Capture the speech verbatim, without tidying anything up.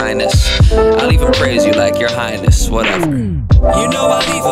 kindness. I'll even praise you like your highness, whatever. You know I'll leave